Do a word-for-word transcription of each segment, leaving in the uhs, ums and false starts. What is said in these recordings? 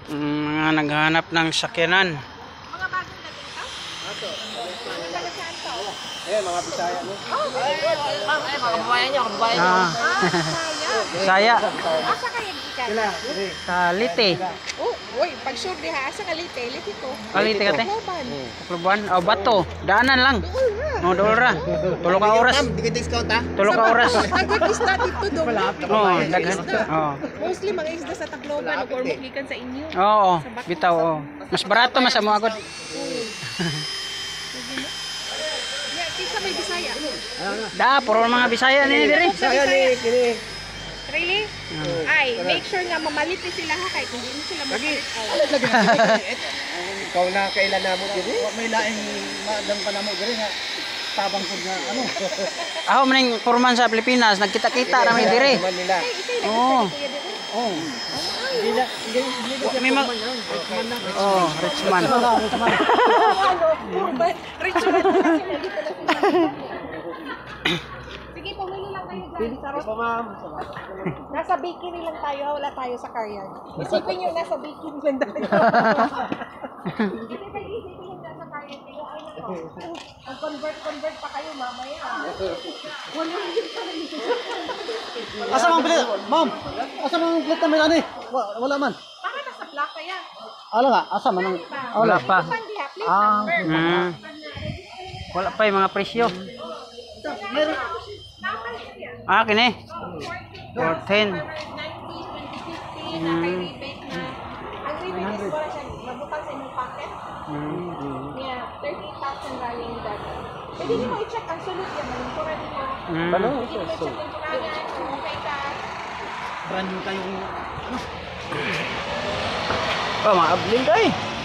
Mga naghahanap ng sakyanan. Mga bagong dating ka? Ato. Ano dagat saan to? Eh, mga Bisaya no. Ay, mga kababayan niyo, kababayan niyo. Ah. Saya. Saya. Asa kayo gikan? Sa Lite. Oh, oy, pag sure diha asa ka Lite, Lite ko. Kalite ka te. Tacloban. Tacloban. Oh, bato. Daanan lang. No, dool ra. Tulo ka oras. Dikit-discount ha. Tulo ka oras. Daghan isda dito dong. Oh, daghan. Oh. Mostly mga isda sa Tacloban o or gikan sa inyo. Oo, bitaw oh. Mas barato mas amo agad. Ya, kisa may Bisaya. Da, puro mga Bisaya ni diri. Bisaya ni kini. Really? Ay, make sure nga mamalit ni sila ha kay kung hindi sila mapalit. Ikaw na kailan namo diri? Wa may laing madam pa namo diri nga tabang pud nga ano. Ako maning kurman sa Pilipinas, nagkita-kita ra mi diri. Man nila. Oo. Oh. Hindi na hindi hindi May mag Oh, rich man. Rich man na sila dito na sila. Sige, pumili lang kayo dyan. Sarap. Pa ma'am. Nasa bikini lang tayo, wala tayo sa karyag. Isipin nyo, nasa bikini lang tayo. Hindi tayo isipin yung nasa karyag. Mag-convert-convert pa kayo mamaya. Wala yun pa rin. Asa man pilit? Ma'am. Asa man pilit namin ani? Wala man. Baka nasa plaka yan. Ala nga, asa man ang Wala pa. Pandiha, please Ah. number. Mm. Wala pa yung mga presyo. Ah, kini. fourteen. Ang rebate na. Ang rebate is wala siya mabutang sa inyong packet. Yeah, thirty thousand running that. Pwede nyo i-check ang sulot yan. Malingkura nyo. Mm. Ano? Pwede nyo i-check yung tunagan. Kung okay ka. brand new kayong Oh, maabling kay.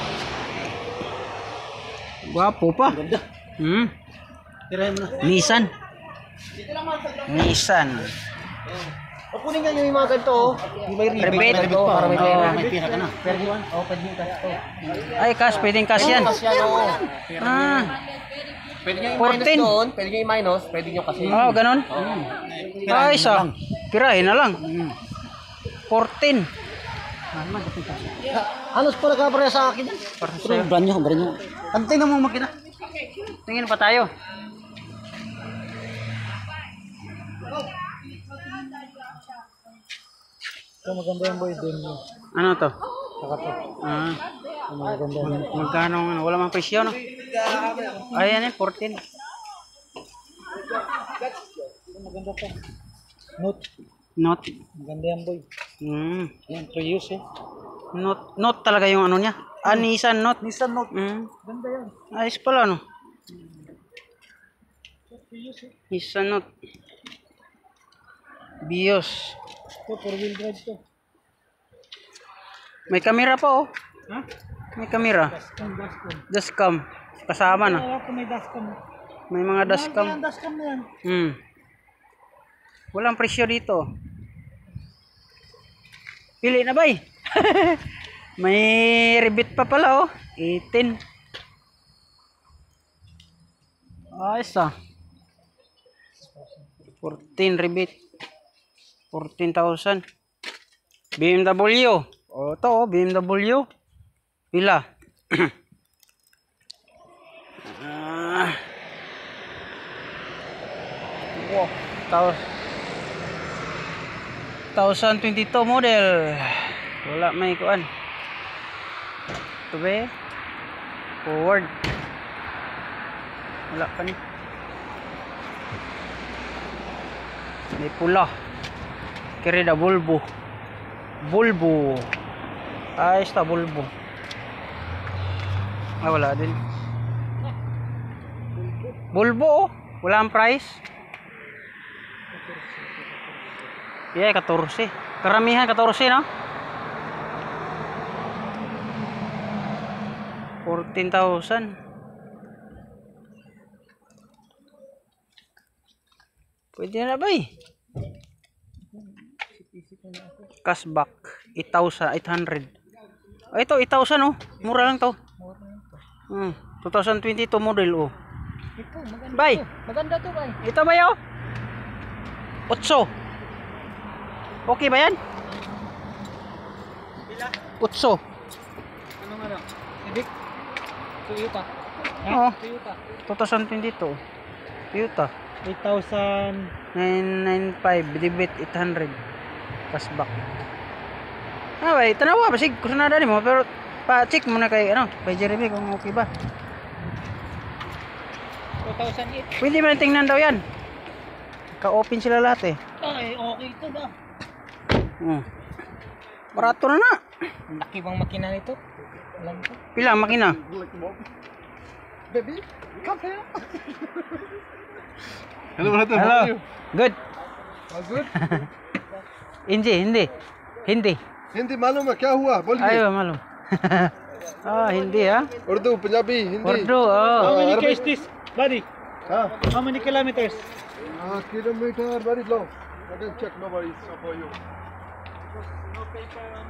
Gwapo pa. ganda. Hmm. Tirahin mo na. Nissan. Nissan. O kunin nga yung mga ganito oh. Yung may rebate. Rebate. na ganito, para may Oo. pera. May pira ka na. Pero yun, oh, pwede yung cash to. Ay, cash. Pwedeng cash yan. Kasi yan oo. Ah. Pwede nyo i-minus fourteen. doon, pwede nyo i-minus, pwede nyo kasi. Oh, ganun. Ay, isa. Pirahin na lang. fourteen. Halos pala ka pare sa akin. Para Pero sa'yo. brand new, brand new. Antay na mo makina. Tingin pa tayo. Ito maganda yung boy din. Ano to? Saka to. Ah. Maganda yung Magkano ano? Wala mang presyo, no? Ayan eh, fourteen. maganda to. Note. Note. Maganda yan boy. Hmm. Yan, three years eh. Note, note talaga yung ano niya. Ah, Nissan Note. Nissan Note. Hmm. Ganda yan. Ayos pala, no? three years eh. Nissan Note. Bios. Ito, four wheel drive to. May kamera pa, oh. Ha? May kamera. Dashcam, dashcam. Dashcam. Kasama na. Kaya ako may dashcam. May mga Mahal dashcam. kaya ang dashcam na yan. Hmm. Walang presyo dito. Pili na ba eh? May rebate pa pala, oh. eighteen. Ayos ah. fourteen rebate. fourteen thousand. B M W. O to, oh, B M W. Pila? Ah. Wow. twenty twenty-two model. Wala may kuan. Ito ba eh? Forward. Wala pa ni. May pula. Kiri da bulbo. Bulbo. Ayos ta bulbo. Ah, wala din. Bulbo oh. Wala ang price. Yeah, fourteen. Karamihan fourteen, no? fourteen thousand. Pwede na ba eh? Cashback. eight thousand eight hundred. Oh, ito, eight thousand oh. Mura lang to. Hmm. twenty twenty-two model oh. Ito, maganda Bay. to. Maganda to, bay. Ito ba yun? Otso. Okay ba yan? Otso. Vic. Toyota. Oo. Toyota. twenty twenty-two. Toyota. eight thousand. nine ninety-five. Debit eight hundred. Cashback. Ah, wait. Tanawa ba? Sig, kusa na dali mo. Pero, pa-check muna kay, ano, kay Jeremy kung okay ba. two thousand eight. Pwede ba tingnan daw yan? Ka-open sila lahat eh. Ay, okay ito na. Hmm. Barato na na. Ang laki bang makina nito? Alam ko. Pilang makina? Baby, come here. Hello, brother. How Hello. are you? Good. All good? Hindi, hindi. Hindi. Hindi मालूम है क्या हुआ बोलिए Ayo, malum. Ah, hindi ha. Urdu Punjabi Hindi Urdu, oh. How many Arabic. k's this, buddy? हाँ How many kilometers? हाँ kilometre very low I can check nobody is for you No paper on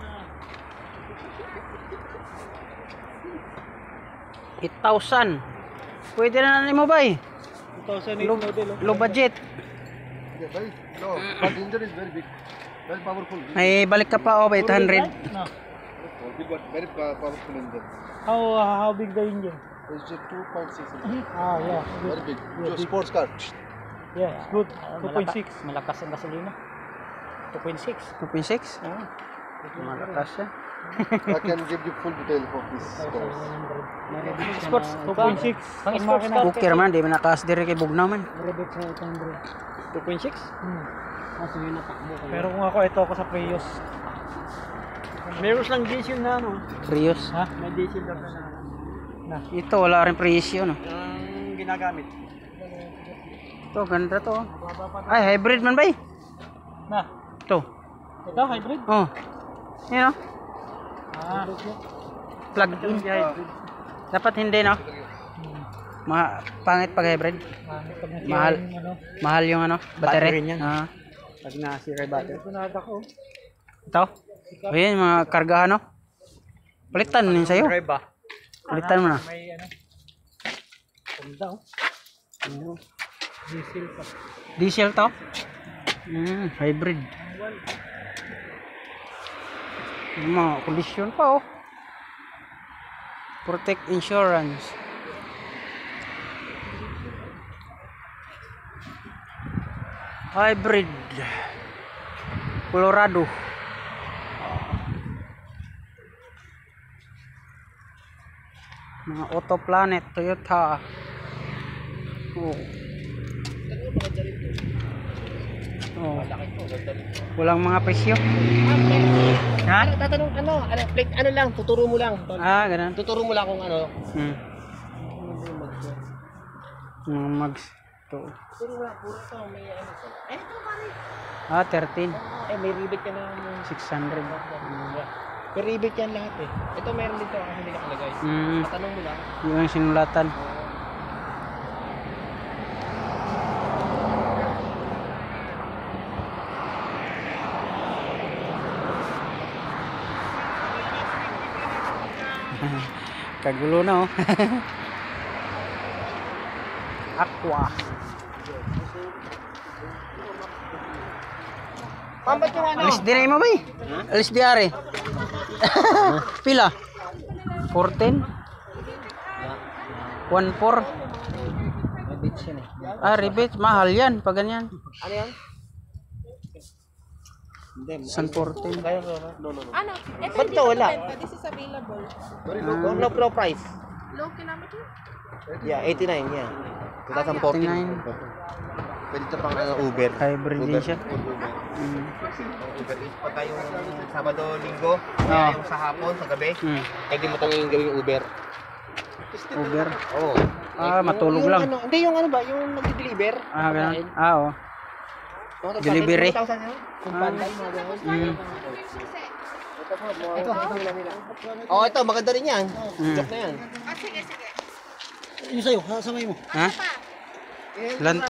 eight thousand. Pwede na na mo ba eh? two thousand eight Low, model. oh. low budget. okay, very low but engine is very big very powerful May balik ka pa oh, eight hundred. No. big but very pa- powerful engine How uh, how big the engine? it's just two point six Ah, yeah. Good. very big so sports car Yeah, it's good. two point six. Malakas ang gasolina. two point six. two point six? Ah. Malakas siya. I can give you full detail of this car. Sports, two point six. Pang sports car. Okay naman, di man nakas dire kay Bugnaw man. two point six? Hmm. Pero kung ako, ito ako sa Prius. Meron lang diesel na ano. Prius. Ha? May diesel na na. Na. Ito wala rin presyo no. Ang ginagamit. Ito ganda to. oh. Ay, hybrid man ba eh? Na. Ito. Ito, hybrid? Oh. Yan oh. Ah. Plug in. Dapat hindi no. Ma pangit pag hybrid. Mahal. Ano? Mahal yung ano, battery. Battery niyan. Ah. Pag nasira yung battery. Ito ko. Ito. Ayan, mga kargahan no. Palitan mo yun sa'yo. Drive ba? Palitan mo na. May ano. Ganda oh. Diesel pa. Diesel to? Mm, hybrid. Mga kondisyon pa oh. Protect insurance. Hybrid. Colorado. Mga Auto Planet, Toyota. Oh. Oh. Walang mga presyo. Ha? Tatanong ano, ano, plate, ano lang, tuturo mo lang. Ah, ganun. Tuturo mo lang kung ano. Hmm. Mga mags. Ito. Tuturo mo lang, puro to, may ano. Eh, ito pare. Ah, thirteen. Eh, may rivet ka na. six hundred. May rivet yan lahat eh. Ito meron dito, kasi hindi nakalagay. Hmm. Tatanong mo lang. Yung ang sinulatan. Kagulo na oh. Aqua. Pambat yung ano? Alis di na mo ba eh? Alis di are. Pila? fourteen? one four? Ah, rebate. Mahal yan. Pag ganyan. Ano yan? San fourteen. No, no, no. Ano? Ito Ba't hindi ito pa wala? nabenta. This is available. very Ah. low No, no price. Low kilometer? Yeah, eighty-nine, yeah. twenty fourteen. eighty-nine. Pwede ito pang ano, Uber. Hybrid din siya. Full Uber. Mm. Uber is pa tayong Sabado, Linggo. Oo. Kaya yung sa hapon, sa gabi. Mm. Pwede mo itong gawing Uber. Uber. Oo. Ah, Yung- matulog yung lang. Ano, hindi, yung ano ba, yung nag-deliver. Ah, ganun. Ah, oh. Delivery. two thousand yun? Kung Ah. panday, mga ganun. Mm. Ito, oh, ito, maganda rin yan. Mm. Joke na yan. Ah, sige, sige. Yung sa'yo, samay mo. Ha? Lan